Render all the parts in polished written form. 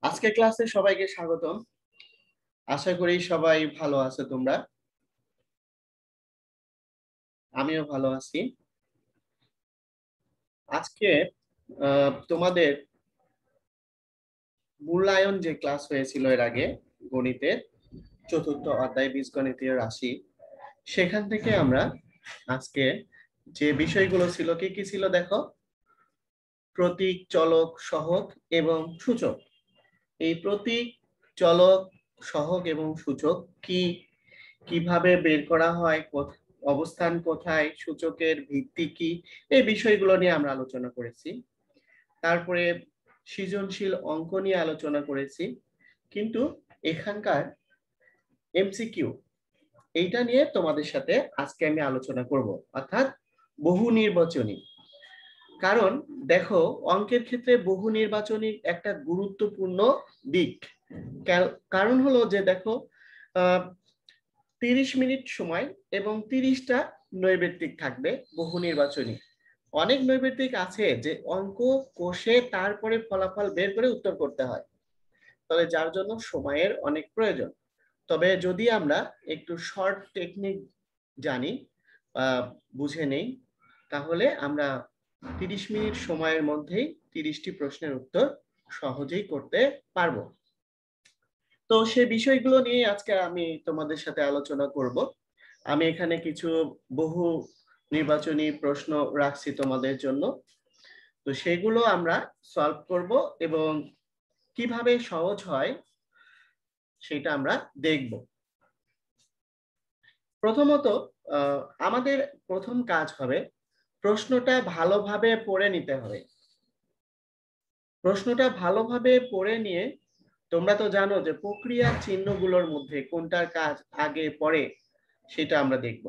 আজকে ক্লাসে সবাইকে স্বাগতম। আশা করি সবাই ভালো আছো তোমরা। আমিও ভালো আছি। আজকে তোমাদের মূল্যায়ন যে ক্লাস হয়েছিল এর আগে গণিতের চতুর্থ অধ্যায় বীজগণিতীয় রাশি, সেখান থেকে আমরা আজকে যে বিষয়গুলো ছিল কি কি ছিল দেখো। প্রতীক, চলক, সহগ এবং সূচক। এই প্রতীক, চলক, সহগ এবং সূচক কি, কিভাবে বের করা হয়, অবস্থান কোথায়, সূচকের ভিত্তি কি, এই বিষয়গুলো নিয়ে আমরা আলোচনা করেছি। তারপরে সৃজনশীল অঙ্ক নিয়ে আলোচনা করেছি, কিন্তু এখানকার এমসিকিউ এইটা নিয়ে তোমাদের সাথে আজকে আমি আলোচনা করব, অর্থাৎ বহু নির্বাচনী। কারণ দেখো, অঙ্কের ক্ষেত্রে বহু নির্বাচনী একটা গুরুত্বপূর্ণ দিক। কারণ হলো যে দেখো, 30 মিনিট সময় এবং 30টা নৈর্ব্যক্তিক থাকবে বহু নির্বাচনী। অনেক নৈর্ব্যক্তিক আছে যে অঙ্ক কষে তারপরে ফলাফল বের করে উত্তর করতে হয়, তবে যার জন্য সময়ের অনেক প্রয়োজন। তবে যদি আমরা একটু শর্ট টেকনিক জানি, বুঝে নেই, তাহলে আমরা 30 মিনিট সময়ের মধ্যেই 30টি প্রশ্নের উত্তর সহজেই করতে পারবো। তো সে বিষয়গুলো নিয়ে আজকে আমি তোমাদের সাথে আলোচনা করব। আমি এখানে কিছু বহু নির্বাচনী প্রশ্ন রাখছি তোমাদের জন্য, তো সেগুলো আমরা সলভ করব এবং কিভাবে সহজ হয় সেটা আমরা দেখব। প্রথমত আমাদের প্রথম কাজ হবে প্রশ্নটা ভালোভাবে পড়ে নিতে হবে। প্রশ্নটা ভালোভাবে পড়ে নিয়ে তোমরা তো জানো যে প্রক্রিয়ার চিহ্নগুলোর মধ্যে কোনটার কাজ আগে পড়ে সেটা আমরা দেখব।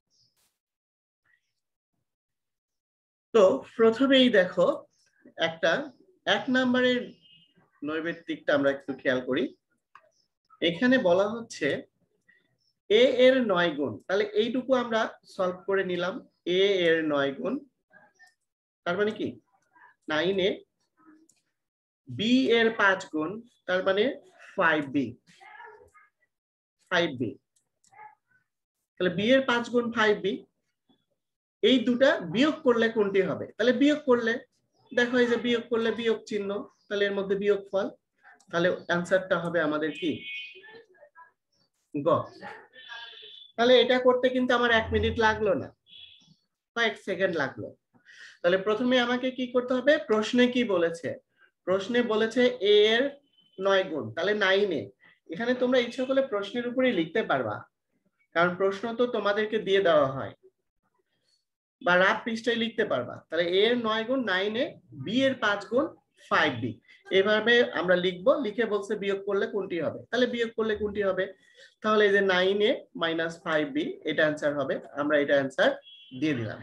তো প্রথমেই দেখো, একটা 1 নম্বরের নৈর্ব্যক্তিকটা আমরা একটু খেয়াল করি। এখানে বলা হচ্ছে এ এর 9 গুণ, তাহলে এইটুকু আমরা সলভ করে নিলাম। এ এর 9 গুণ তার মানে কি 9a, বি এর 5 গুণ তার মানে 5b, 5b। তাহলে বি এর 5 গুণ 5b, এই দুটা বিয়োগ করলে কোনটি হবে? তাহলে বিয়োগ করলে দেখো, এই যে বিয়োগ করলে বিয়োগ চিহ্ন, তাহলে এর মধ্যে বিয়োগ ফল, তাহলে অ্যান্সারটা হবে আমাদের কি গ। তাহলে এটা করতে কিন্তু আমার 1 মিনিট লাগলো না, কয়েক সেকেন্ড লাগলো। তাহলে প্রথমে আমাকে কি করতে হবে, প্রশ্নে কি বলেছে? প্রশ্নে বলেছে এ এর 9 গুণ, তাহলে 9a। এখানে তোমরা ইচ্ছা করলে প্রশ্নের উপরেই লিখতে পারবা, কারণ প্রশ্ন তো তোমাদেরকে দিয়ে দেওয়া হয়, বা রাফ পৃষ্ঠায় লিখতে পারবা। তাহলে এ এর 9 গুণ 9a, বি এর 5 গুণ 5b, এভাবে আমরা লিখবো। লিখে বলছে বিয়োগ করলে কোনটি হবে, তাহলে বিয়োগ করলে কোনটি হবে? তাহলে এই যে 9a মাইনাস 5b, এটা অ্যান্সার হবে। আমরা এটা অ্যান্সার দিয়ে দিলাম।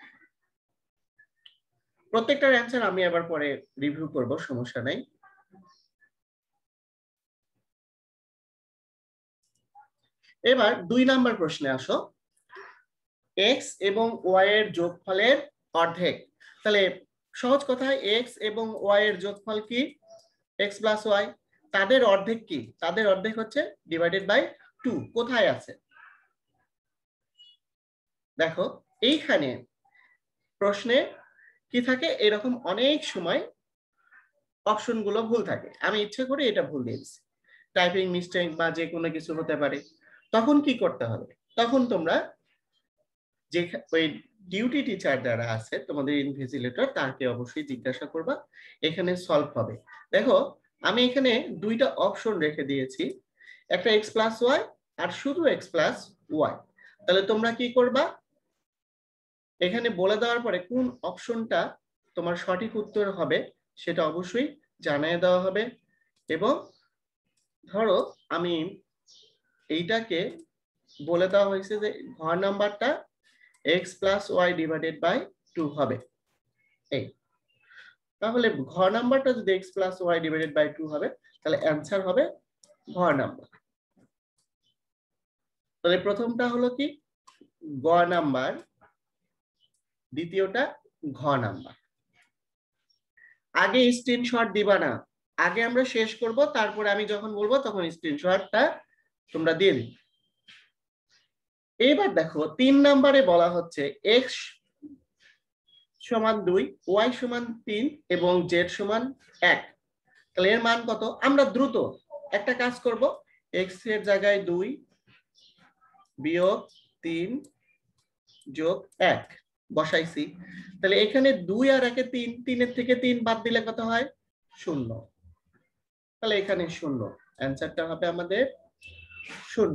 প্রত্যেকটার অ্যান্সার আমি আবার পরে রিভিউ করব, সমস্যা নাই। এবার 2 নাম্বার প্রশ্নে আসো। এক্স এবং ওয়াই এর যোগফলের অর্ধেক। তাহলে সহজ কথায় এক্স এবং ওয়াই এর যোগফল কি? X plus Y. তাদের অর্ধেক কি? তাদের অর্ধেক হচ্ছে ডিভাইডেড বাই 2। কোথায় আছে দেখো, এইখানে প্রশ্নে কি থাকে, এরকম অনেক সময় অপশনগুলো ভুল থাকে। আমি ইচ্ছে করে এটা ভুল দিয়েছি, টাইপিং মিস্টেক বা যে কোনো কিছু হতে পারে। তখন কি করতে হবে? তখন তোমরা যে ওই ডিউটি টিচার যারা আছে তোমাদের ইনভিজিলেটর, তাকে অবশ্যই জিজ্ঞাসা করবা, এখানে সলভ হবে। দেখো, আমি এখানে দুইটা অপশন রেখে দিয়েছি, একটা এক্স প্লাস ওয়াই আর শুধু এক্স প্লাস ওয়াই। তাহলে তোমরা কি করবা, এখানে বলে দেওয়ার পরে কোন অপশনটা তোমার সঠিক উত্তর হবে সেটা অবশ্যই জানিয়ে দেওয়া হবে। এবং ধরো আমি এইটাকে বলে দেওয়া হয়েছে যে ঘর নাম্বারটা X plus Y divided by 2 হবে। এই তাহলে ঘর নাম্বারটা যদি X plus Y divided by 2 হবে, তাহলে অ্যান্সার হবে ঘর নাম্বার। তাহলে প্রথমটা হলো কি গ নাম্বার, দ্বিতীয়টা ঘ নাম্বার। আগে স্ক্রিনশট দিবা না, আগে আমরা শেষ করব, তারপরে আমি যখন বলবো তখন স্ক্রিনশটটা তোমরা দিয়ে দিবে। এবার দেখো 3 নম্বরে বলা হচ্ছে x সমান 2, y সমান 3 এবং z সমান 1। তাহলে এর মান কত? আমরা দ্রুত একটা কাজ করব, x এর জায়গায় 2 বিয়োগ 3 যোগ 1 বসাইছি। তাহলে এখানে 2 আর 1 এ 3, 3 এর থেকে 3 বাদ দিলে কত হয়? 0। তাহলে এখানে 0, অ্যানসারটা হবে আমাদের 0।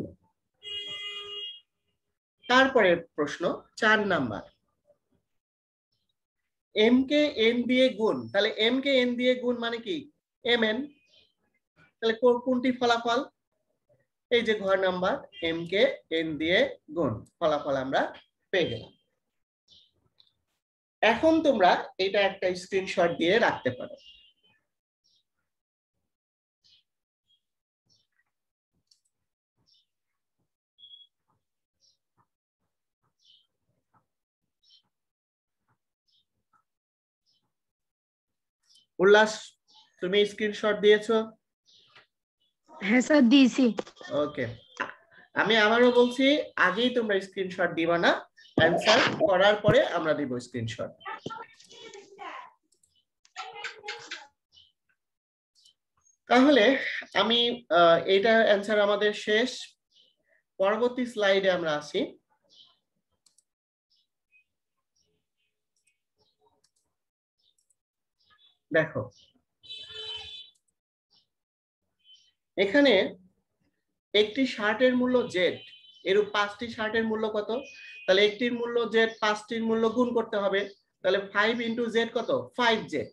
তারপরে প্রশ্ন 4 নাম্বার, m কে n দিয়ে গুণ। তাহলে m কে n দিয়ে গুণ মানে কি? mn। তাহলে কোনটি ফলাফল? এই যে ঘর নাম্বার, m কে n দিয়ে গুণ, ফলাফল আমরা পেয়ে গেলাম। এখন তোমরা এটা একটা স্ক্রিনশট দিয়ে রাখতে পারো। উল্লাস, তুমি স্ক্রিনশট দিয়েছো? হ্যাঁ স্যার দিয়েছি। ওকে, আমি আবারও বলছি, আগেই তোমরা স্ক্রিনশট দিবা না, অ্যানসার করার পরে আমরা দিব স্ক্রিনশট। তাহলে আমি এইটা অ্যানসার আমাদের শেষ। পরবর্তী স্লাইডে আমরা আসি। দেখো এখানে একটি শার্টের মূল্য জেড, এরূপ 5টি শার্টের মূল্য কত? তাহলে একটির মূল্য জেড, 5টির মূল্য গুণ করতে হবে। তাহলে 5 ইন্টু জেড কত? 5 জেড।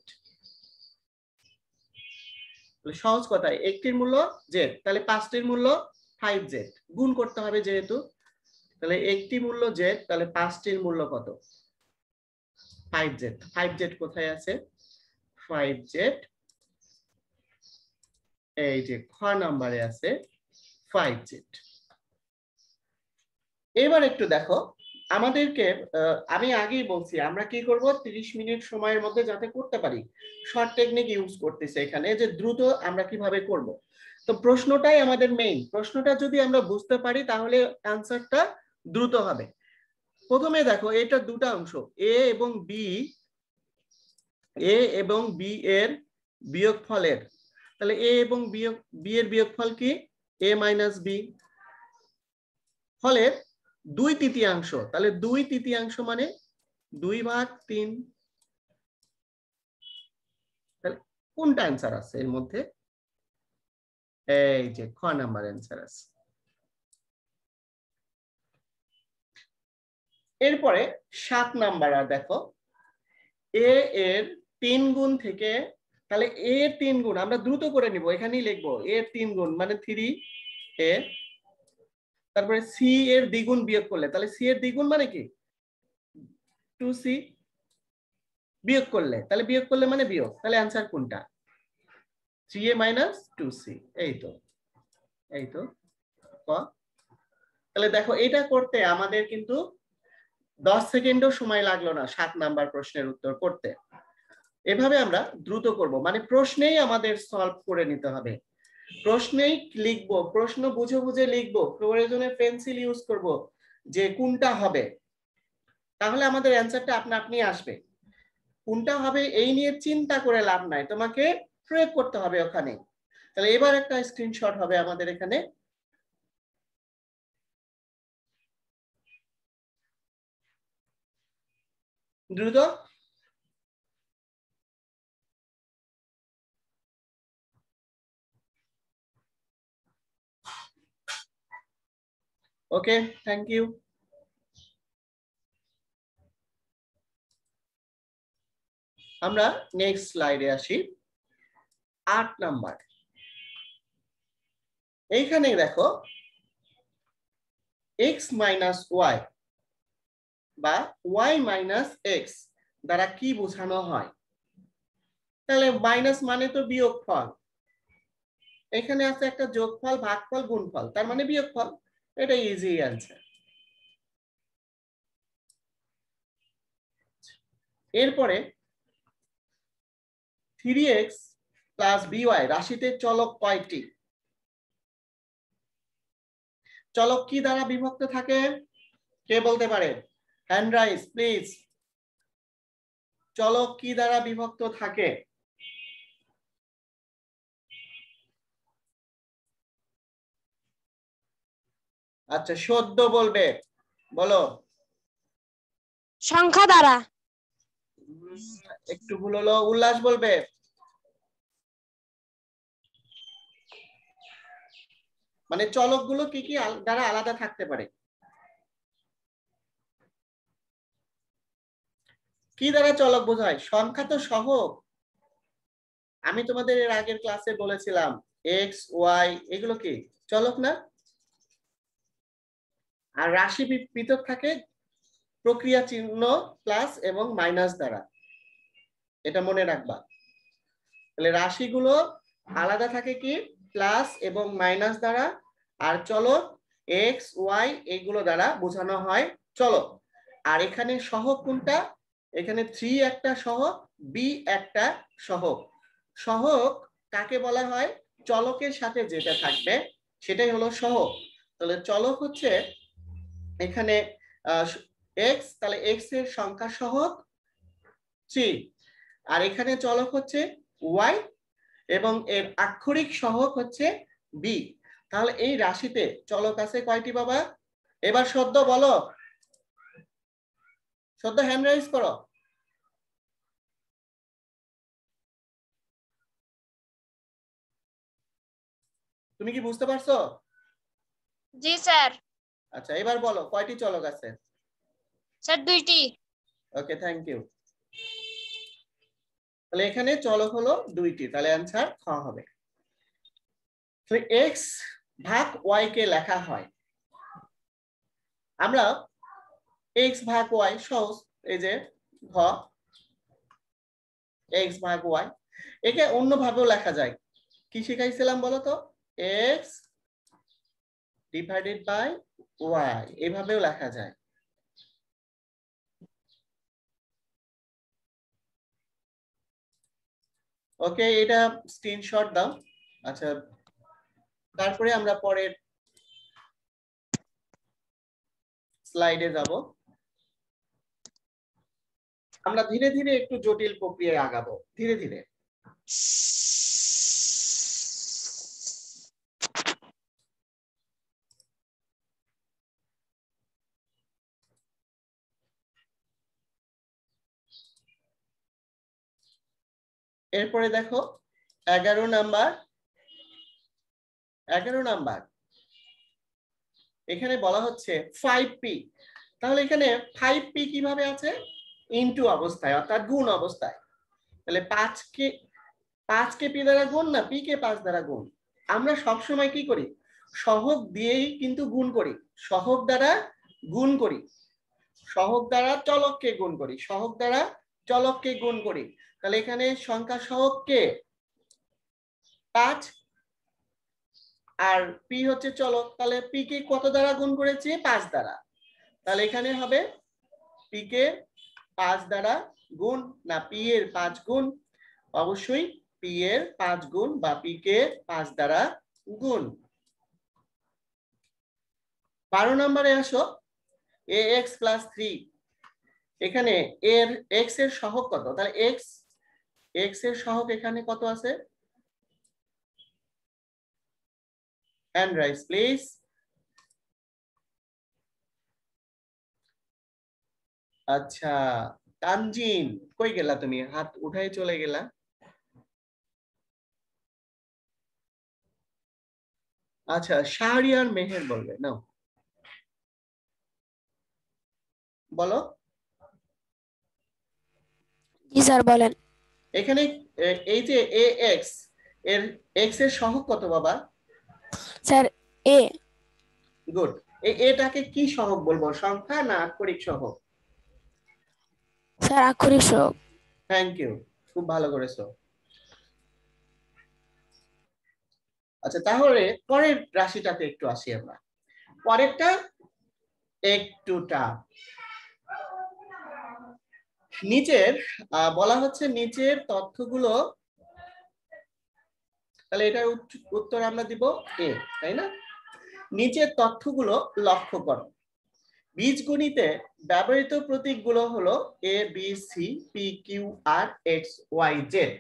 সহজ কথায় একটির মূল্য জেড, তাহলে 5টির মূল্য 5 জেড, গুণ করতে হবে যেহেতু। তাহলে একটি মূল্য জেড, তাহলে 5টির মূল্য কত? 5 জেড। 5 জেড কোথায় আছে? 5 জেড এই যে খ নাম্বারে আছে 5 জেড। এবার একটু দেখো, আমাদেরকে আমি আগেই বলছি আমরা কি করব, 30 মিনিট সময়ের মধ্যে যাতে করতে পারি, শর্ট টেকনিক ইউজ করতেছে এখানে, যে দ্রুত আমরা কিভাবে করব। তো প্রশ্নটাই আমাদের মেইন, প্রশ্নটা যদি আমরা বুঝতে পারি তাহলে অ্যানসারটা দ্রুত হবে। প্রথমে দেখো এটা দুটো অংশ, এ এবং বি, এ এবং বি এর বিয়োগফলের, তাহলে এ এবং বি এর বিয়োগফল কি? A minus B. ফলের 2/3, তাহলে 2/3 মানে 2/3। তাহলে কোনটা অ্যান্সার আছে এর মধ্যে? এই যে খ নাম্বার অ্যান্সার আছে। এরপরে 7 নাম্বার, আর দেখো এ এর 3 গুণ থেকে, তাহলে এ এর 3 গুণ আমরা দ্রুত করে নিব, এখানেই লিখবো এ এর 3 গুণ মানে 3a। তারপরে সি এর দ্বিগুণ বিয়োগ করলে, তাহলে সি এর দ্বিগুণ মানে কি? 2c, বিয়োগ করলে, তাহলে বিয়োগ করলে মানে বিয়োগ, তাহলে অ্যান্সার কোনটা? 3a minus 2c। এই তো তাহলে দেখো এটা করতে আমাদের কিন্তু 10 সেকেন্ডও সময় লাগলো না 7 নাম্বার প্রশ্নের উত্তর করতে। এভাবে আমরা দ্রুত করব, মানে প্রশ্নেই আমাদের সলভ করে নিতে হবে, প্রশ্নেই লিখবো, প্রশ্ন বুঝে বুঝে লিখবো, প্রয়োজনে পেন্সিল ইউজ করব যে কোনটা হবে, তাহলে আমাদের অ্যান্সারটা আপনা আপনি আসবে। কোনটা হবে এই নিয়ে চিন্তা করে লাভ নাই, তোমাকে প্রয়োগ করতে হবে ওখানে। তাহলে এবার একটা স্ক্রিনশট হবে আমাদের এখানে। দ্রুত ওকে, থ্যাংক ইউ। আমরা নেক্সট স্লাইডে আসি। 8 নাম্বার, এইখানে দেখো x মাইনাস ওয়াই বা y মাইনাস এক্স দ্বারা কি বোঝানো হয়? তাহলে মাইনাস মানে তো বিয়োগফল, এখানে আছে একটা যোগফল, ভাগফল, গুণফল, তার মানে বিয়োগফল। এটা ইজি অ্যান্সার। এরপরে 3x প্লাস বিওয়াই। রাশিতে চলক কয়টি? চলক কি দ্বারা বিভক্ত থাকে? কে বলতে পারে? Hand raise please. চলক কি দ্বারা বিভক্ত থাকে? আচ্ছা, সদ্য বলবে, বলো। সংখ্যা দ্বারা। একটু ভুল হলো। উল্লাস বলবে। মানে চলকগুলো কি কি দ্বারা আলাদা থাকতে পারে? কি দ্বারা চলক বোঝায়? সংখ্যা তো সহগ। আমি তোমাদের এর আগের ক্লাসে বলেছিলাম এক্স ওয়াই এগুলো কি চলক না? আর রাশি পৃথক থাকে প্রক্রিয়া চিহ্ন প্লাস এবং মাইনাস দ্বারা, এটা মনে রাখবা। তাহলে রাশিগুলো আলাদা থাকে কি প্লাস এবং মাইনাস দ্বারা, আর চলক এক্স ওয়াই এগুলো দ্বারা বোঝানো হয় চলক। আর এখানে সহগ কোনটা? এখানে 3 একটা সহগ, বি একটা সহগ। সহগ কাকে বলা হয়? চলকের সাথে যেটা থাকবে সেটাই হলো সহগ। তাহলে চলক হচ্ছে এখানে এক্স, তাহলে এক্স এর সংখ্যা সহগ 3, আর এখানে চলক হচ্ছে ওয়াই এবং এর আক্ষরিক সহগ হচ্ছে বি। তাহলে এই রাশিতে চলক আছে কয়টি বাবা? এবার সদ্য বলো, সদ্য হ্যান্ড রাইজ করো। তুমি কি বুঝতে পারছো? জি স্যার। আচ্ছা, এবার বলো কয়টি চলক আছে? স্যার 2টি। Okay, thank you. তাহলে এখানে চলক হলো 2টি, তাহলে অ্যান্সার খ হবে। তো এক্স ভাগ ওয়াই কে লেখা হয়, আমরা এক্স ভাগ ওয়াই সহজ, এই যে ঘ এক্স ভাগ ওয়াই, একে অন্যভাবেও লেখা যায়। কি শিখাইছিলাম বলো তো? এক্স ডিভাইডেড বাই ওয়াই, এভাবেও লেখা যায়। ওকে, এটা স্ক্রিনশট দাও। আচ্ছা, তারপরে আমরা পরের স্লাইডে যাব। আমরা ধীরে ধীরে একটু জটিল প্রক্রিয়ায় আগাবো, ধীরে ধীরে। এরপরে দেখো 11 নাম্বার। 11 নাম্বার এখানে বলা হচ্ছে 5p। তাহলে এখানে 5p কিভাবে আছে? ইনটু অবস্থায়, অর্থাৎ গুণ অবস্থায়। তাহলে 5কে p দ্বারা গুণ না p কে 5 দ্বারা গুণ। আমরা সব সময় কি করি? সহগ দিয়েই কিন্তু গুণ করি, সহগ দ্বারা গুণ করি, সহগ দ্বারা চলককে গুণ করি, সহগ দ্বারা চলককে গুণ করি। তাহলে এখানে সংখ্যা সহগ কে? 5, আর পি হচ্ছে চলক। তাহলে পি কে কত দ্বারা গুণ করেছি? 5 দ্বারা। তাহলে এখানে হবে পি কে 5 দ্বারা গুণ, না পি এর 5 গুণ? অবশ্যই পি এর 5 গুণ বা পি কে 5 দ্বারা গুণ। 12 নম্বরে আসো, এ এক্স প্লাস 3। এখানে এর এক্স এর সহগ কত? তাহলে এক্স এর সহগ এখানে কত আছে? Hand raise please. আচ্ছা, তানজিন কই গেলা তুমি? হাত উঠাই চলে গেলা। আচ্ছা, শাহরিয়ার মেহের বলবে নাও, বলো। জি স্যার বলেন। এখানে এই যে এ এক্স, এর এক্স এর সহগ কত বাবা? Sir A. গুড। এটাকে কি সহগ বলবো, সংখ্যা না আক্ষরিক সহগ? স্যার আক্ষরিক সহগ। থ্যাংক ইউ, খুব ভালো করেছো। আচ্ছা, তাহলে পরের রাশিটাতে একটু আসি আমরা। পরেরটা একটুটা নিচের বলা হচ্ছে নিচের তথ্যগুলো তাহলে এটার উত্তর আমরা দিব এ, তাই না? নিচের তথ্যগুলো লক্ষ্য করো। বীজগণিতে ব্যবহৃত প্রতীকগুলো হলো A B C P Q R X Y Z.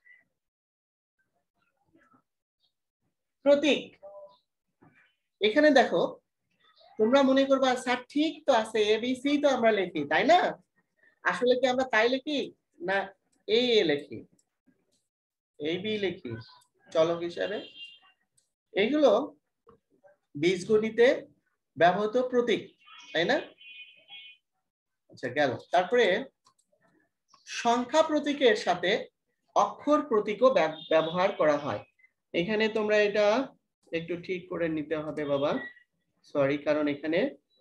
প্রতীক এখানে দেখো, তোমরা মনে করবা স্যার ঠিক তো আছে, এ বি সি তো আমরা লিখি, তাই না? আসলে কি আমরা তাই লিখি না এ লিখি, এ বি লিখি চলক হিসাবে? এগুলো বীজগণিতে ব্যবহৃত প্রতীক, তাই না? আচ্ছা গেল। তারপরে সংখ্যা প্রতীকের সাথে অক্ষর প্রতীকও ব্যবহার করা হয়। এখানে তোমরা এটা একটু ঠিক করে নিতে হবে বাবা, সরি, কারণ এখানে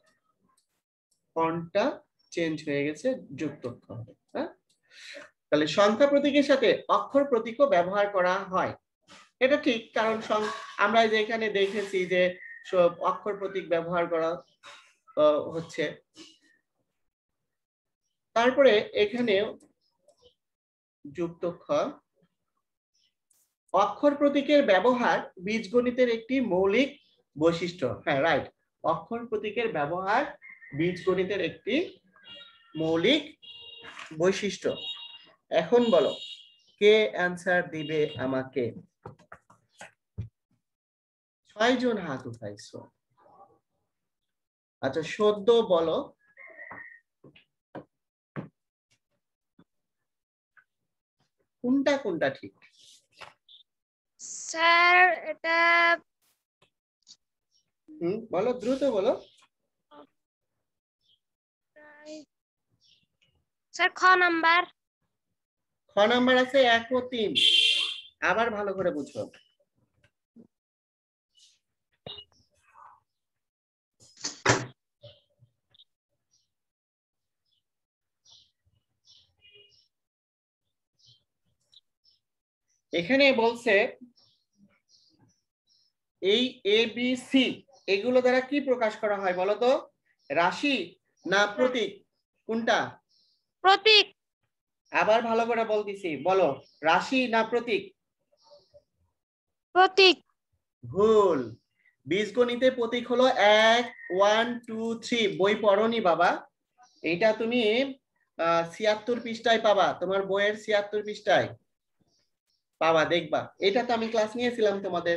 ফন্টটা চেঞ্জ হয়ে গেছে, যুক্ত হবে। হ্যাঁ, তাহলে সংখ্যা প্রতীকের সাথে অক্ষর প্রতীকও ব্যবহার করা হয়, এটা ঠিক, কারণ আমরা যে এখানে দেখেছি যে সব অক্ষর প্রতীক ব্যবহার করা হচ্ছে। তারপরে এখানে যুক্ত খ, অক্ষর প্রতীকের ব্যবহার বীজগণিতের একটি মৌলিক বৈশিষ্ট্য। হ্যাঁ রাইট, অক্ষর প্রতীকের ব্যবহার বীজগণিতের একটি মৌলিক বৈশিষ্ট্য। এখন বলো কে অ্যানসার দিবে আমাকে? 6 জন হাত উঠাইছো। আচ্ছা সদ্য বলো কোনটা কোনটা ঠিক? স্যার এটা বলো, দ্রুত বলো। স্যার খ নাম্বার। খ নাম্বার আছে 1 ও 3, আবার ভালো করে বুঝো। এখানে বলছে এই এ বি সি এগুলো দ্বারা কি প্রকাশ করা হয় বলো তো? রাশি না প্রতীক, কোনটা? প্রতীক। আবার ভালো করে বলতেছি, বলো রাশি না প্রতীক? প্রতীক। ভুল। বীজগণিতে প্রতীক হলো 1 1 2 3। বই পড়োনি বাবা? এটা তুমি 76 পৃষ্ঠায় পাবা, তোমার বইয়ের 76 পৃষ্ঠায় পাবা, দেখবা। এটা তো আমি ক্লাস নিয়েছিলাম তোমাদের।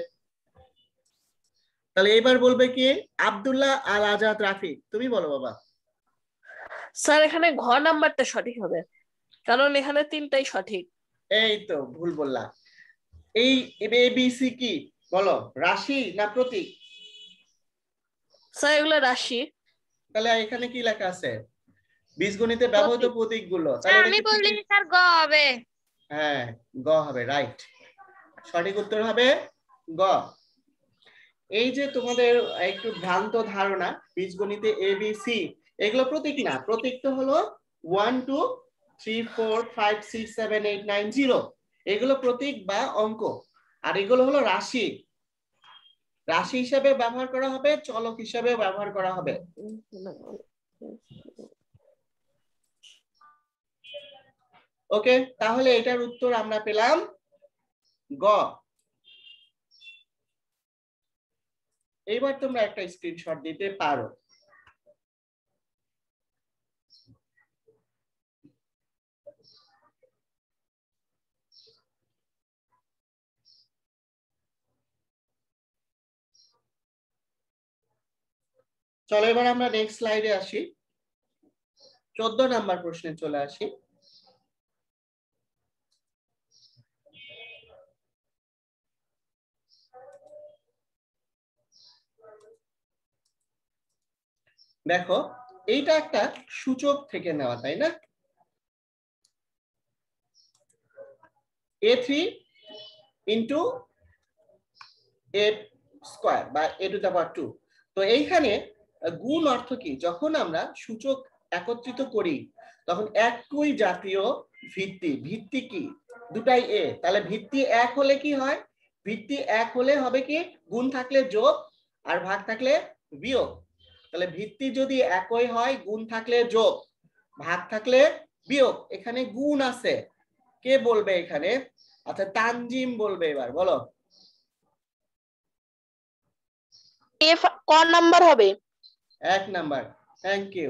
তাহলে এবার বলবে কি? আব্দুল্লাহ আল আজাদ রাফি, তুমি বলো বাবা। স্যার এখানে ঘ নাম্বারটা সঠিক হবে, কারণ এখানে 3টাই সঠিক। এই তো ভুল বললা। এই এবিসি কি বলো, রাশি না প্রতীক? স্যার এগুলো রাশি। তাহলে এখানে কি লেখা আছে? বীজগণিতে ব্যবহৃত প্রতীকগুলো, তাহলে আমি বললি স্যার গ হবে। হ্যাঁ গ হবে, রাইট, সঠিক উত্তর হবে গ। এই যে তোমাদের একটু ভ্রান্ত ধারণা, বীজগণিতে এ বি সি এগুলো প্রতীক না, প্রতীক তো হলো 1 2 3 4 5 6 7 8 9 0, এগুলো প্রতীক বা অঙ্ক। আর এগুলো হলো রাশি, রাশি হিসাবে ব্যবহার করা হবে, চলক হিসাবে ব্যবহার করা হবে। ওকে, তাহলে এটার উত্তর আমরা পেলাম গ। এইবার তোমরা একটা স্ক্রিনশট দিতে পারো। চলো এবার আমরা নেক্সট স্লাইডে আসি, 14 নাম্বার প্রশ্নে চলে আসি। দেখো এইটা একটা সূচক থেকে নেওয়া, তাই না? a3 ইন্টু a স্কয়ার বা a টু দ্য পাওয়ার 2। তো এইখানে গুণ অর্থ কি? যখন আমরা সূচক একত্রিত করি তখন একই জাতীয় ভিত্তি, ভিত্তি কি দুটাই a, তাহলে ভিত্তি এক হলে কি হয়? ভিত্তি এক হলে হবে কি? গুণ থাকলে যোগ আর ভাগ থাকলে বিয়োগ। তাহলে ভিত্তি যদি একই হয়, গুণ থাকলে যোগ, ভাগ থাকলে বিয়োগ। এখানে গুণ আছে, কে বলবে এখানে? আচ্ছা তানজিম বলবে, এবার বলো। ক নাম্বার হবে? 1 নাম্বার। Thank you.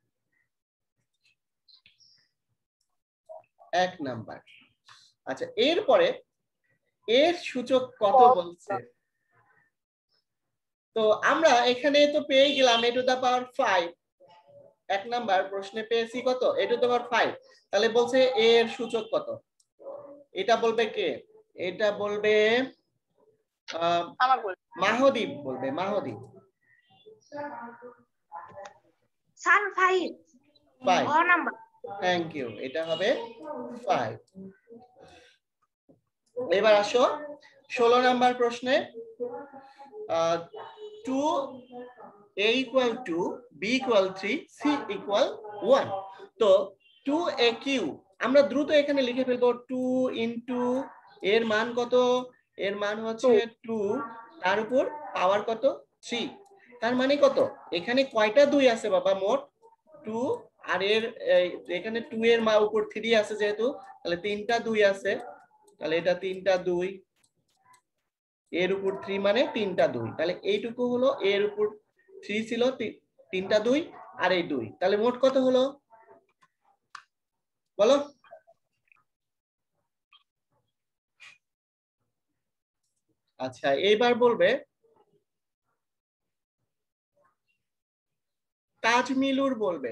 1 নাম্বার। আচ্ছা, এরপরে এর সূচক কত বলছে? তো আমরা এখানে তো পেয়ে গেলাম a to the power 5। 1 number প্রশ্নে পেয়েছি কত? a to the power 5। তাহলে বলছে a এর সূচক কত? এটা বলবে কে? এটা বলবে মাহদীপ বলবে, মাহদীপ। স্যার 5 5 ঘ নাম্বার। Thank you. এটা হবে 5। এবার আসো 16 নাম্বার প্রশ্নে 2a equal to b equal 3 c equal 1। তো 2aq আমরা দ্রুত এখানে লিখে ফেলবো 2 ইনটু এর মান কত? এর মান হচ্ছে 2, তার উপর পাওয়ার কত? 3। তার মানে কত? এখানে কয়টা 2 আছে বাবা? মোট 2, আর এর এখানে 2 এর উপর 3 আছে যেহেতু, তাহলে 3টা 2 আছে। তাহলে এটা 3টা 2, এর উপর 3 মানে 3টা 2। তাহলে এইটুকু হলো এর উপর 3 ছিল, 3টা 2 আর এই 2। তাহলে মোট কত হলো বলো? আচ্ছা, এইবার বলবে তাজমিলুর বলবে।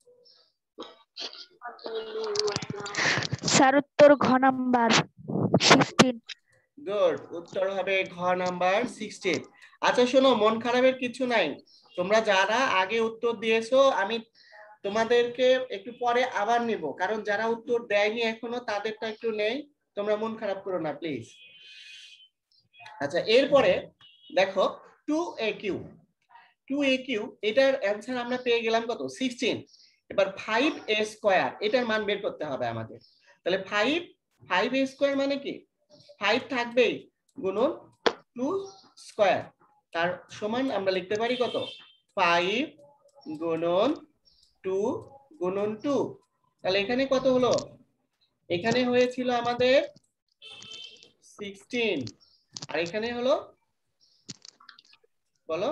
স্যার উত্তর ঘ নাম্বার 16। গুড, উত্তর হবে ঘ নাম্বার 16। আচ্ছা শোনো, মন খারাপের কিছু নাই। তোমরা যারা আগে উত্তর দিয়েছো আমি তোমাদেরকে একটু পরে আবার নিব, কারণ যারা উত্তর দেয়নি এখনো তাদেরটা একটু নেই। তোমরা মন খারাপ করো না প্লিজ। আচ্ছা, এরপরে দেখো 2aq। 2aq এটার অ্যানসার আমরা পেয়ে গেলাম কত? 16। এবার 5a স্কয়ার, এটার মান বের করতে হবে আমাদের। তাহলে 5a স্কয়ার মানে কি? 5 থাকবেই, গুণন 2 স্কয়ার, তার সমান আমরা লিখতে পারি কত? 5 গুণন 2 গুণন 2। তাহলে এখানে কত হলো? এখানে হয়েছিল আমাদের 16, আর এখানে হলো বলো,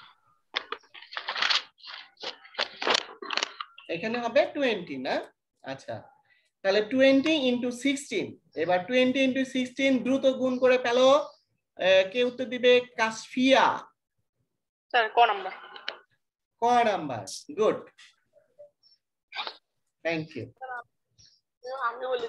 এখানে হবে 20 না? আচ্ছা, তাহলে 20 ইন্টু 16। এবার 20 ইন্টু 16 দ্রুত গুণ করে ফেলো। কে উত্তর দিবে? কাশফিয়া। স্যার ক নাম্বার। ক নাম্বার। Good, thank you. আমি বলি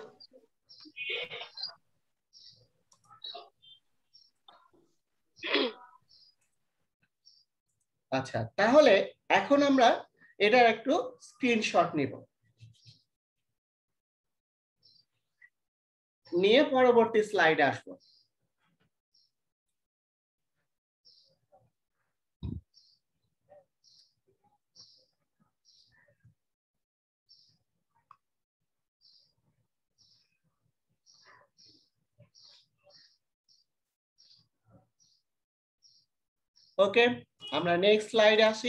আচ্ছা, তাহলে এখন আমরা এটার একটু স্ক্রিনশট নিব, নিয়ে পরবর্তী স্লাইডে আসবো। ওকে, আমরা নেক্সট স্লাইডে আসি।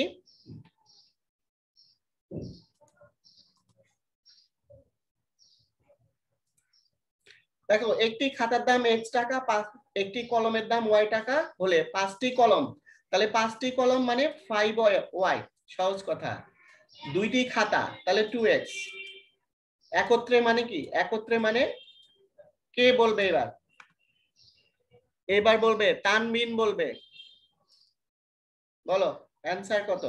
দেখো, একটি খাতার দাম x টাকা, একটি কলমের দাম y টাকা হলে 5টি কলম, তাহলে 5টি কলম মানে 5y। সহজ কথা। 2টি খাতা তাহলে 2x। একত্রে মানে কি? একত্রে মানে কে বলবে এবার? এবার বলবে তানবিন বলবে। বলো অ্যানসার কত?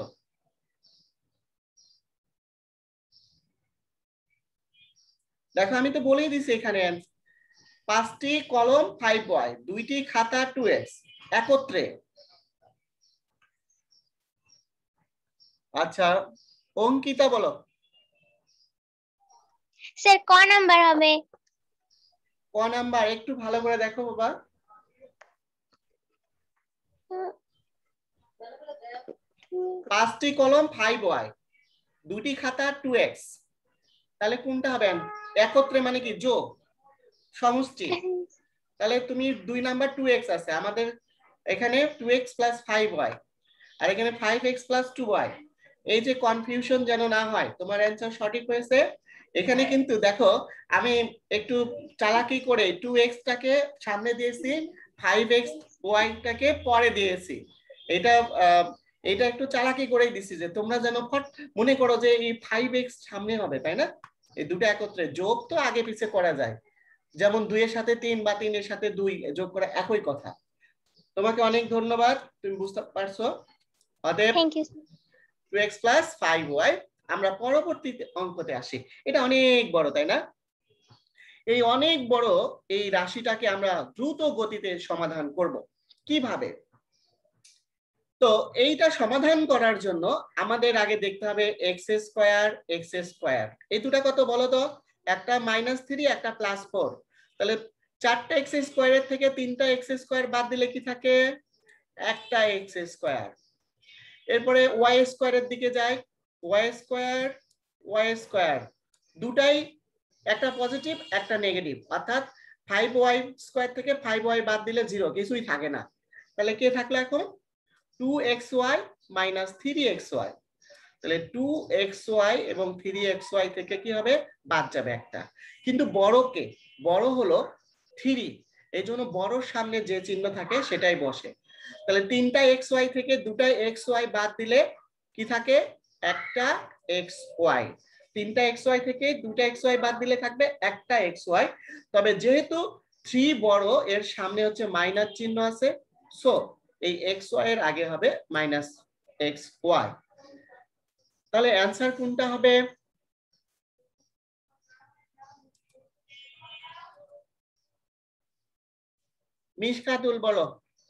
দেখো আমি তো বলেই দিছি এখানে 5টি কলম 5y, 2টি খাতা 2x, একত্রে। আচ্ছা, অঙ্কিতা বলো। স্যার ক নাম্বার হবে? ক নাম্বার, একটু ভালো করে দেখো বাবা। 5টি কলম 5y, 2টি খাতা 2x, তাহলে কোনটা হবে? একত্রে মানে কি? যোগ, সমষ্টি। তাহলে তুমি 2 নাম্বার 2x আছে আমাদের এখানে, 2x প্লাস 5y, আর এখানে 5x প্লাস 2y। এই যে কনফিউশন যেন না হয়। তোমার অ্যানসার সঠিক হয়েছে। এখানে কিন্তু দেখো আমি একটু চালাকি করে 2x টাকে সামনে দিয়েছি, 5x y টাকে পরে দিয়েছি। এটা এটা একটু চালাকি করেই দিছি যে তোমরা যেন ফট মনে করো যে এই 5x সামনে হবে, তাই না? এই দুটো একত্রে যোগ তো আগে পিছে করা যায়, যেমন 2 এর সাথে 3 বা 3 এর সাথে 2 যোগ করা একই কথা। তোমাকে অনেক ধন্যবাদ, তুমি বুঝতে পারছো। অতএব থ্যাংক ইউ। 2x + 5y। আমরা পরবর্তী অঙ্কতে আসি। এটা অনেক বড়, তাই না? এই অনেক বড় এই রাশিটাকে আমরা দ্রুত গতিতে সমাধান করব কিভাবে? তো এইটা সমাধান করার জন্য আমাদের আগে দেখতে হবে x², এই দুটো কত বলো তো? একটা -3, একটা +4। তাহলে 4টা x² এর থেকে 3টা x² বাদ দিলে কি থাকে? একটা x²। এরপরে y² এর দিকে যাই, y² দুটাই একটা পজিটিভ একটা নেগেটিভ, অর্থাৎ 5y² থেকে 5y বাদ দিলে 0, কিছুই থাকে না। তাহলে কে থাকলো এখন? 2xy - 3xy। তাহলে 2xy এবং 3xy থেকে কি হবে? বাদ যাবে একটা। কিন্তু বড় কে? বড় হলো 3, এই জন্য বড়র সামনে যে চিহ্ন থাকে সেটাই বসে। তাহলে 3টা xy থেকে 2টা xy বাদ দিলে কি থাকে? একটা xy। 3টা xy থেকে 2টা xy বাদ দিলে থাকবে একটা xy। তবে যেহেতু 3 বড়, এর সামনে হচ্ছে মাইনাস চিহ্ন আছে, সো এই xy এর আগে হবে -xy। তাহলে অ্যান্সার কোনটা হবে? মিশকাতুল বলো।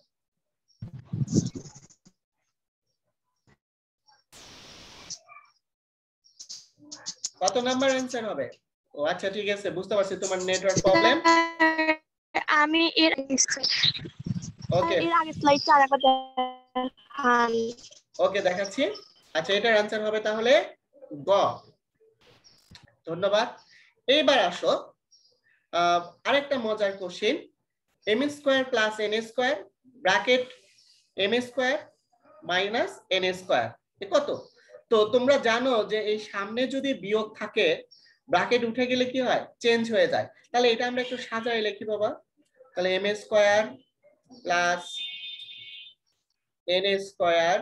কত নাম্বার অ্যান্সার হবে? ও আচ্ছা, ঠিক আছে, বুঝতে পারছি তোমার নেটওয়ার্ক প্রবলেম। আমি এর ওকে আগে স্লাইডটা আরেকবার দেখান। ওকে, দেখাচ্ছি। আচ্ছা, এটার অ্যান্সার হবে তাহলে গ। ধন্যবাদ। এইবার আসো আরেকটা মজার question. m² + n² bracket m² - n² এ কত? তো তোমরা জানো যে এই সামনে যদি বিয়োগ থাকে, ব্র্যাকেট উঠে গেলে কি হয়? চেঞ্জ হয়ে যায়। তাহলে এটা আমরা একটু সাজাই লিখি বাবা। তাহলে m² + n²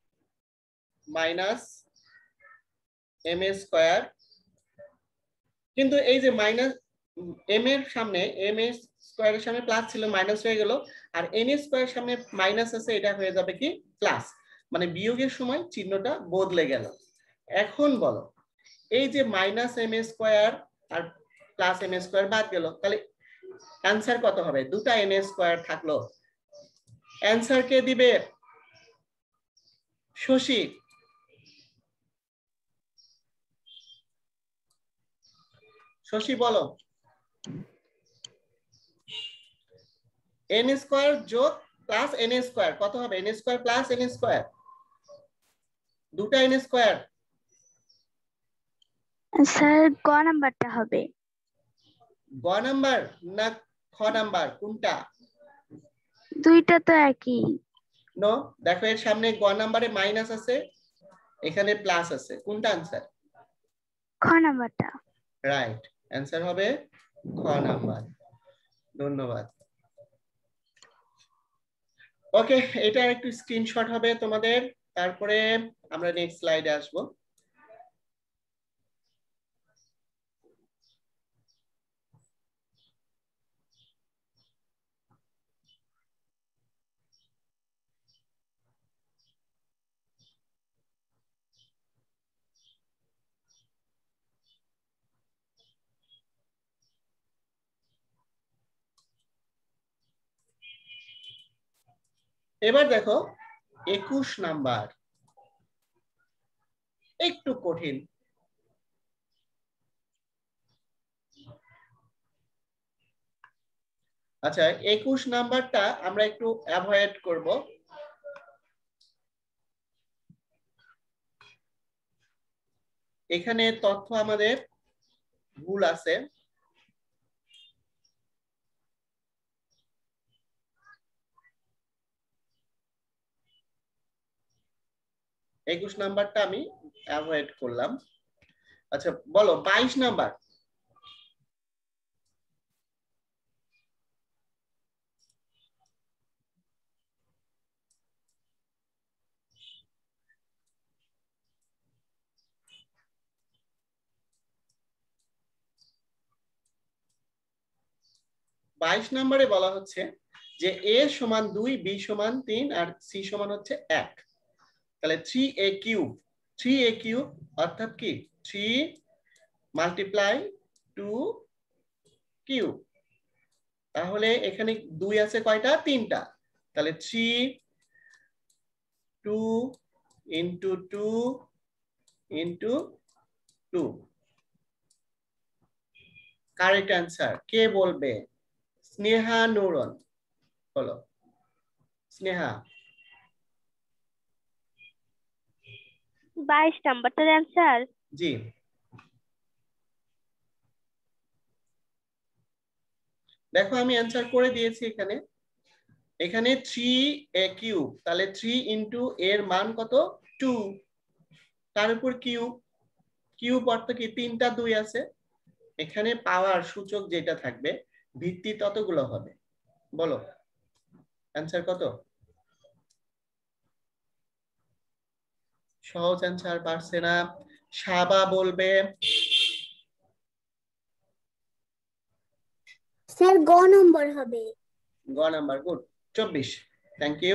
- m²। কিন্তু এই যে মাইনাস m এর সামনে, m² এর সামনে প্লাস ছিল, মাইনাস হয়ে গেল, আর n² এর সামনে মাইনাস আছে, এটা হয়ে যাবে কি? প্লাস। মানে বিয়োগের সময় চিহ্নটা বদলে গেল। এখন বলো, এই যে -m² আর +m² বাদ গেল, তাহলে অ্যান্সার কত হবে? দুটা n² থাকলো। অ্যান্সার কে দিবে? শশী। শশী বলো। n² যোগ প্লাস n² কত হবে? n² প্লাস n², দুটা n²। স্যার গ নাম্বারটা হবে। গ নাম্বার না খ নাম্বার, কোনটা? দুইটা তো একই। নো, দেখো এর সামনে গ নাম্বারে মাইনাস আছে, এখানে প্লাস আছে, কোনটা আনসার? খ নাম্বারটা। রাইট, অ্যান্সার হবে খ নাম্বার। ধন্যবাদ। ওকে, এটা একটু স্ক্রিনশট হবে তোমাদের, তারপরে আমরা নেক্সট স্লাইডে আসবো। এবার দেখো 21 নাম্বার, একটু কঠিন। আচ্ছা, 21 নাম্বারটা আমরা একটু অ্যাভয়েড করব। এখানে তথ্য আমাদের ভুল আছে। একুশ নাম্বারটা আমি অ্যাভয়েড করলাম। আচ্ছা বলো 22 নাম্বার। 22 নম্বরে বলা হচ্ছে যে a সমান 2, b সমান 3 আর c সমান হচ্ছে 1। তাহলে 3a কিউব, 3a কিউব অর্থাৎ কি 3 মাল্টিপ্লাই 2 কিউব। তাহলে এখানে 2 আছে কয়টা? 3টা। তাহলে 3 2 into 2 into 2। কারেক্ট অ্যান্সার কে বলবে? স্নেহা নুরন বলো। স্নেহা 22 নাম্বারটার অ্যান্সার। জি, দেখো আমি অ্যান্সার করে দিয়েছি এখানে। এখানে 3a কিউব, তাহলে 3 ইন্টু এর মান কত? 2, তার উপর কিউব, কিউব অর্থ কি 3টা 2 আছে। এখানে পাওয়ার সূচক যেটা থাকবে ভিত্তি ততগুলো হবে। বলো অ্যান্সার কত? সহজ অ্যান্সার পারছে না। সাবা বলবে। স্যার গ নম্বর হবে। গ নাম্বার, গুড, 24। Thank you.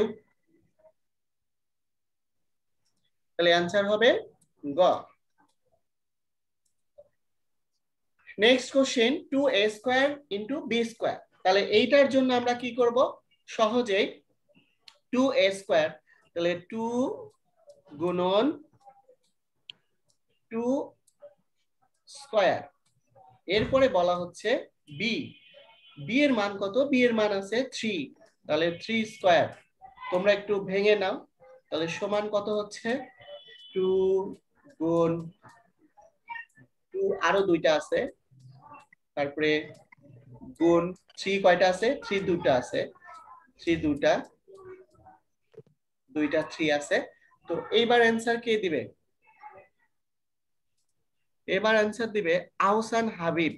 তাহলে অ্যান্সার হবে গ। Next question 2a square into b square. তাহলে এইটার জন্য আমরা কি করব? সহজেই 2a স্কয়ার, তাহলে 2 গুণন 2 স্কয়ার। এরপরে বলা হচ্ছে b, b এর মান কত? b এর মান আছে 3, তাহলে 3 স্কয়ার। তোমরা একটু ভেঙে নাও, তাহলে সমান কত হচ্ছে? 2 গুণ 2 আরো 2টা আছে, তারপরে গুণ 3 কয়টা আছে? 3 দুটা আছে, 3 দুটা, 2টা 3 আছে। তো এইবার অ্যান্সার কে দিবে? এবার অ্যান্সার দিবে আহসান হাবিব।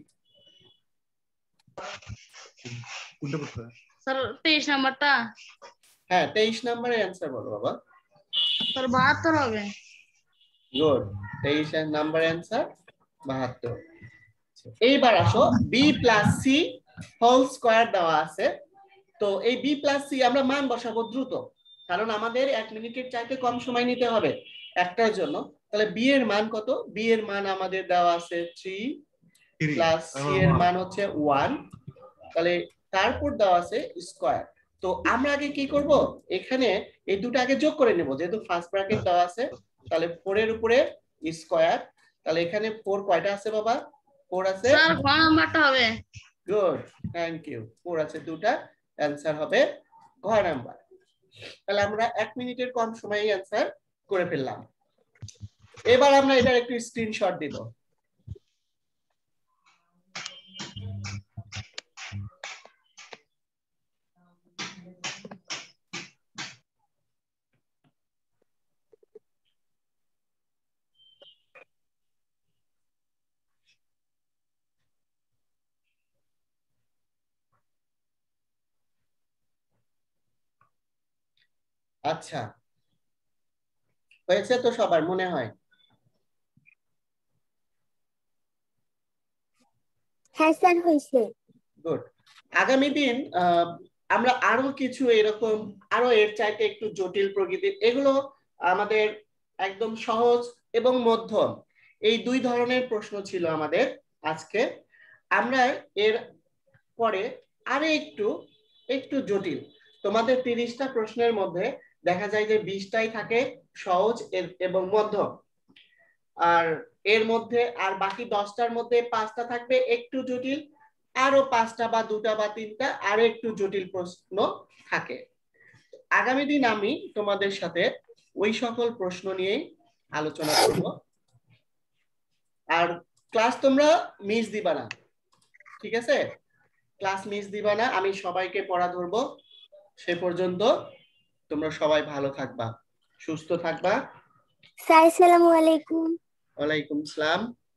স্যার 23 নাম্বারটা। হ্যাঁ 23 নম্বরে অ্যান্সার বলো বাবা। স্যার 72 হবে। Good, 23 number answer 72। এইবার আসো b plus C whole square দেওয়া আছে। তো এই b প্লাস সি আমরা মান বসাবো দ্রুত, কারণ আমাদের 1 মিনিটের চাইতে কম সময় নিতে হবে একটার জন্য। তাহলে b এর মান কত? b এর মান আমাদের দেওয়া আছে 3 প্লাস c এর মান হচ্ছে 1, তাহলে তারপর দেওয়া আছে স্কয়ার। তো আমরা আগে কি করব? এখানে এই দুটো আগে যোগ করে নেব, যেহেতু ফার্স্ট ব্র্যাকেট দেওয়া আছে। তাহলে 4 এর উপরে স্কয়ার, তাহলে এখানে 4 কয়টা আছে বাবা? 4 আছে। স্যার গ নাম্বারটা হবে। Good, thank you. 4 আছে দুটা, অ্যান্সার হবে ঘ নাম্বার। তাহলে আমরা 1 মিনিটের কম সময়ে অ্যান্সার করে ফেললাম। এবার আমরা এটার একটু স্ক্রিনশট দিব। আচ্ছা, হয়েছে তো সবার মনে হয়? হ্যাঁ স্যার হয়েছে। গুড। আগামী দিন আমরা আরো কিছু এরকম আরো এর চাইতে একটু জটিল প্রকৃতির, এগুলো আমাদের একদম সহজ এবং মধ্যম, এই 2 ধরনের প্রশ্ন ছিল আমাদের আজকে। আমরা এর পরে আরো একটু একটু জটিল, তোমাদের 30টা প্রশ্নের মধ্যে দেখা যায় যে 20টাই থাকে সহজ এবং মধ্যম, আর এর মধ্যে আর বাকি 10টার মধ্যে 5টা থাকবে একটু জটিল, আরো 5টা বা 2টা বা 3টা আরো একটু জটিল প্রশ্ন থাকে। আগামী দিন আমি তোমাদের সাথে ওই সকল প্রশ্ন নিয়ে আলোচনা করব। আর ক্লাস তোমরা মিস দিবা না, ঠিক আছে? ক্লাস মিস দিবা না, আমি সবাইকে পড়া ধরবো। সে পর্যন্ত তোমরা সবাই ভালো থাকবা, সুস্থ থাকবা। স্যার আসসালামু আলাইকুম। ওয়ালাইকুম আসসালাম।